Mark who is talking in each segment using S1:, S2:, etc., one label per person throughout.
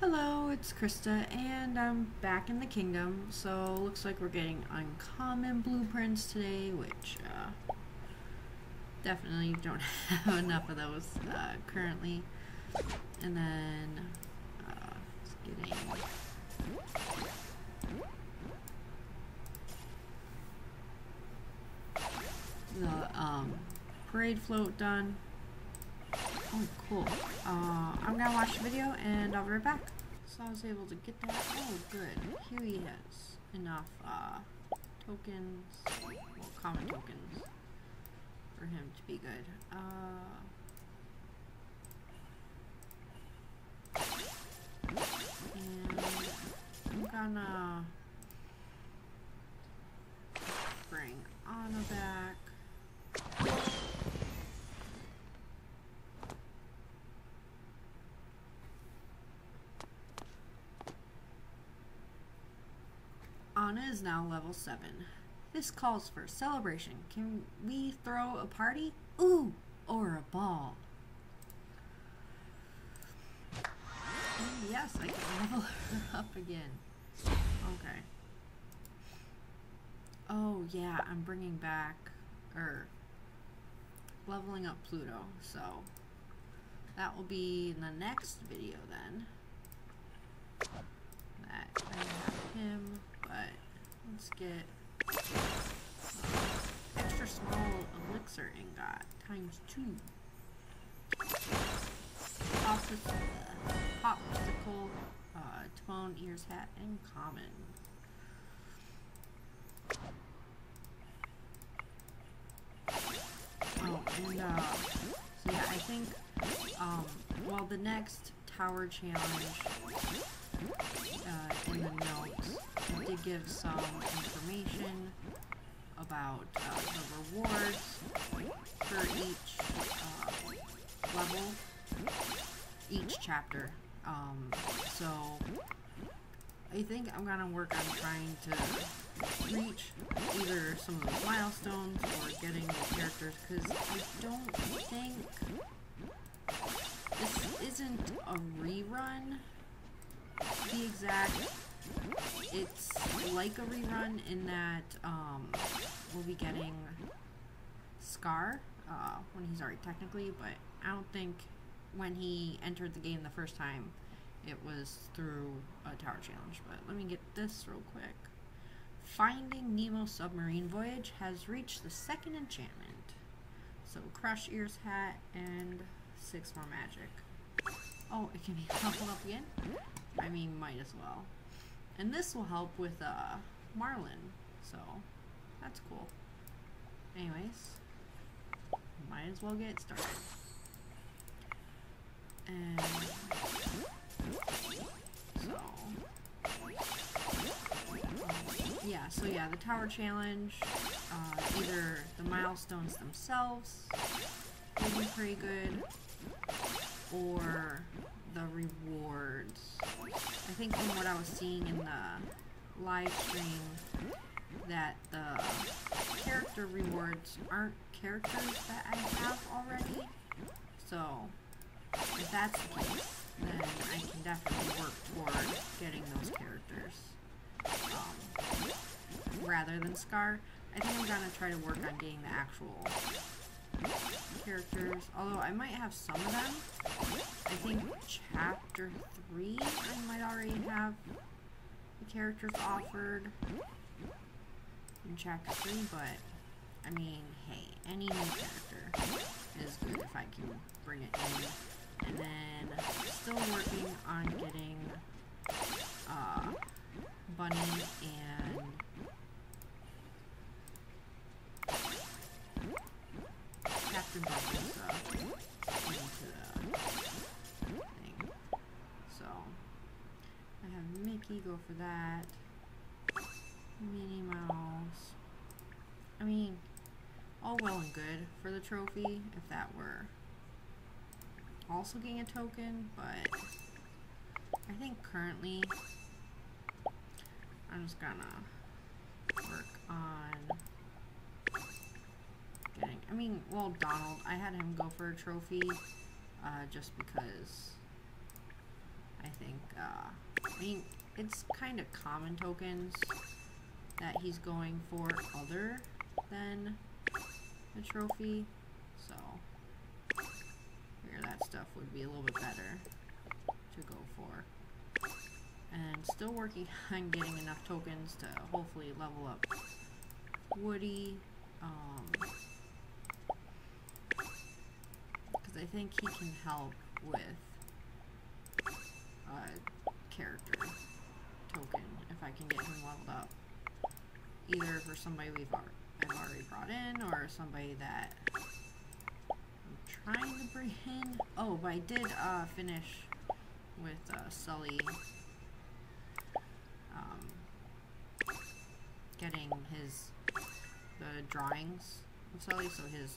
S1: Hello, it's Krista, and I'm back in the kingdom. So looks like we're getting uncommon blueprints today, which definitely don't have enough of those currently. And then getting the parade float done. Oh, cool. I'm gonna watch the video and I'll be right back. So I was able to get that. Oh, good. Here he has enough tokens, well, common tokens, for him to be good. And I'm gonna bring Anna back. Anna is now level 7. This calls for celebration. Can we throw a party? Ooh, or a ball. And yes, I can level her up again. Okay. Oh yeah, I'm bringing back, leveling up Pluto. So that will be in the next video then. That I have him. But let's get extra small elixir ingot times 2. Popsicle, Timon, ears, hat, and common. Oh, and so yeah, I think well, the next tower challenge in the notes, I did give some information about the rewards for each level, each chapter. So I think I'm gonna work on trying to reach either some of those milestones or getting the characters, because I don't think this isn't a rerun. To be exact, it's like a rerun in that we'll be getting Scar when he's already technically, but I don't think when he entered the game the first time it was through a tower challenge. But let me get this real quick. Finding Nemo's submarine voyage has reached the 2nd enchantment. So crush, ears, hat, and 6 more magic. Oh, it can be leveled up again? I mean, might as well. And this will help with Marlin, so that's cool. Anyways, might as well get started. And so yeah, the tower challenge, either the milestones themselves will be pretty good, or the rewards. I think from what I was seeing in the live stream, that the character rewards aren't characters that I have already. So if that's the case, then I can definitely work toward getting those characters. Rather than Scar, I think I'm gonna try to work on getting the actual characters, although I might have some of them. I think chapter 3 I might already have the characters offered in chapter 3, but I mean, hey, any new character is good if I can bring it in. And then still working on getting Bunny and Captain Barbosa into the thing. So I have Mickey go for that. Minnie Mouse. I mean, all well and good for the trophy if that were also getting a token, but I think currently I'm just gonna work on getting, I mean, well, Donald, I had him go for a trophy just because I think, I mean, it's kind of common tokens that he's going for other than the trophy, so I figure that stuff would be a little bit better to go for. And still working on getting enough tokens to hopefully level up Woody, because I think he can help with a character token if I can get him leveled up. Either for somebody I've already brought in, or somebody that I'm trying to bring in. Oh, but I did finish with Sully getting the drawings of Sully, so his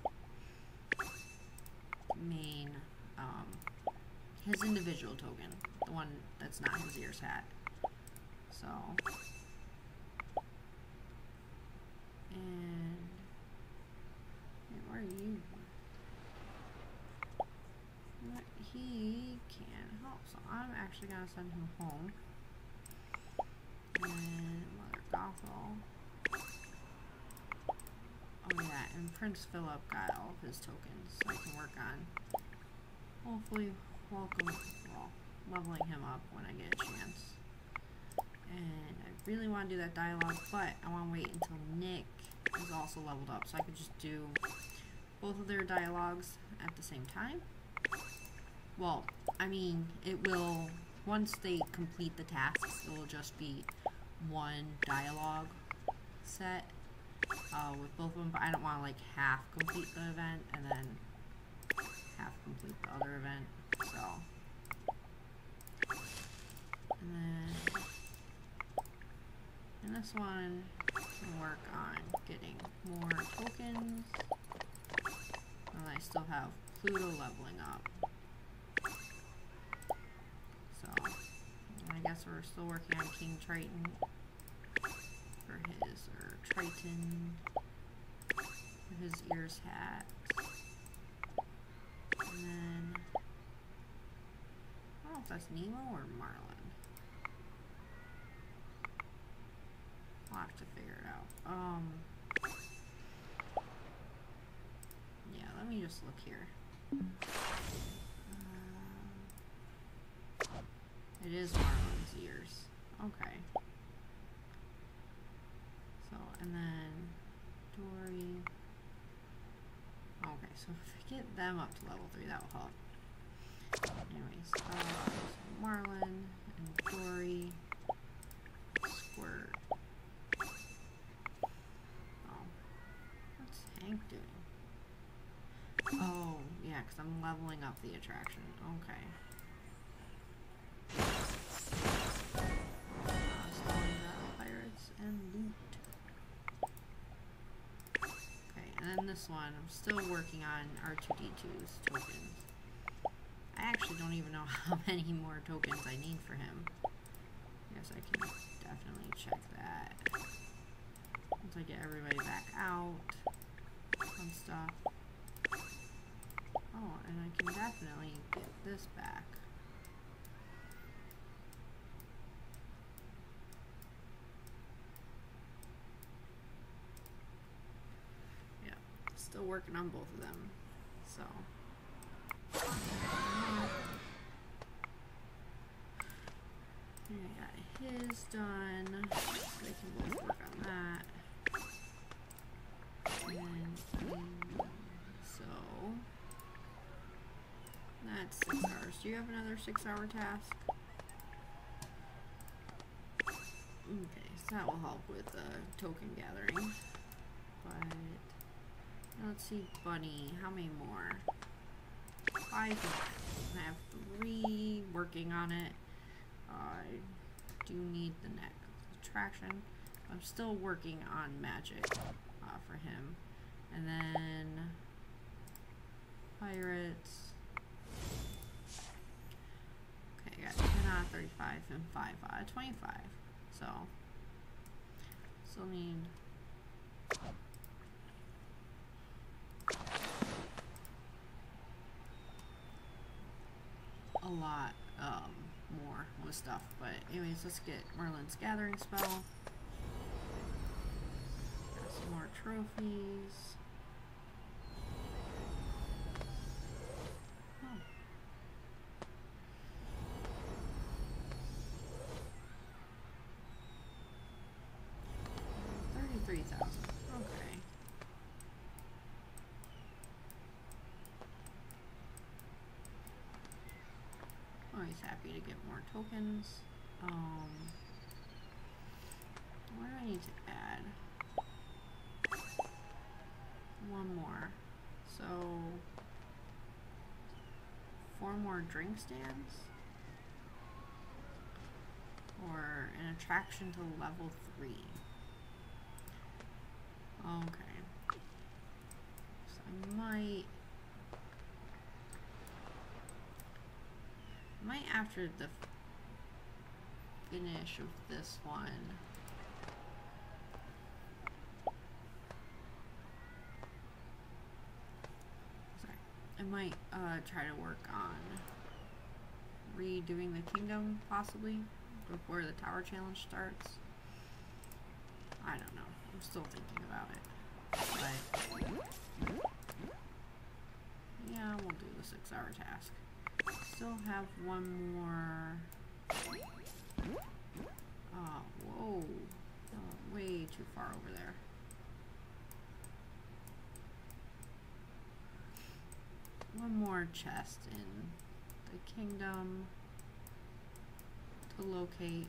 S1: main his individual token, the one that's not his ears hat. So, and where are you? He can't help, so I'm actually gonna send him home. And Mother Gothel. Oh yeah, and Prince Philip got all of his tokens, so I can work on hopefully leveling him up when I get a chance. And I really want to do that dialogue, but I want to wait until Nick is also leveled up, so I could just do both of their dialogues at the same time. Well, I mean, it will, once they complete the tasks, it will just be one dialogue set with both of them, but I don't want to like half complete the event and then half complete the other event, so. And then in this one, I can work on getting more tokens, and I still have Pluto leveling up. So, I guess we're still working on King Triton for his, or Triton for his ears hat. And then, I don't know if that's Nemo or Marlin. I'll have to figure it out. Yeah, let me just look here. It is Marlin's ears. Okay. So, and then Dory. Okay, so if we get them up to level 3, that will help. Anyways, so Marlin and Dory. Squirt. Oh. What's Hank doing? Oh, yeah, because I'm leveling up the attraction. Okay. Pirates and loot. Okay, and then this one, I'm still working on R2-D2's tokens. I actually don't even know how many more tokens I need for him. I guess I can definitely check that. Once I get everybody back out and stuff. Oh, and I can definitely get this back. Yeah, still working on both of them. So. I got his done. So they can both work on that. And so that's 6 hours. Do you have another 6-hour task? Okay, so that will help with token gathering. But let's see, Bunny. How many more? 5 more. I have 3 working on it. I do need the next attraction. I'm still working on magic for him. And then pirates. Okay, I got 10 out of 35 and 5 out of 25. So, still need a lot more with stuff. But anyways, let's get Merlin's Gathering Spell. Got some more trophies. Oh. 33,000. Okay. Always happy to get more tokens. What do I need to add? One more. So 4 more drink stands? Or an attraction to level 3. Okay. So I might after the finish of this one I might try to work on redoing the kingdom possibly before the tower challenge starts. I don't know. I'm still thinking about it. But yeah, we'll do the 6-hour task. Still have one more. Oh, whoa. Oh, way too far over there. One more chest in the kingdom to locate.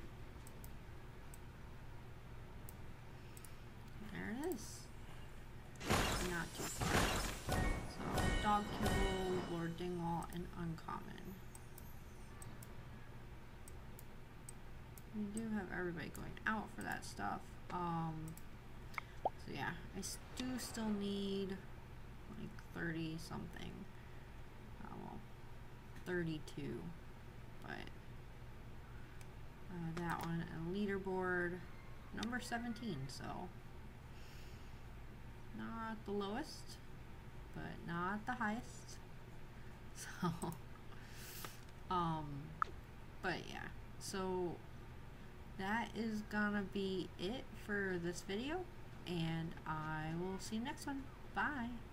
S1: There it is. Not too far. So, Dog Kibble, Lord Dingwall, and Uncommon. We do have everybody going out for that stuff. So yeah, I do still need like 30 something. Well, 32. But that one, and leaderboard number 17. So not the lowest, but not the highest. So, but yeah, so that is gonna be it for this video, and I will see you next one. Bye.